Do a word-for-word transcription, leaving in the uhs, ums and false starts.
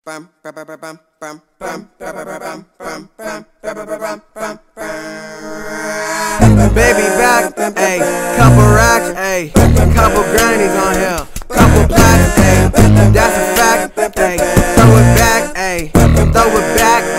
Baby back, ayy, couple racks, ayy, couple grannies on here, couple plaques, ayy, that's a fact, ayy, throw it back, ayy, throw it back,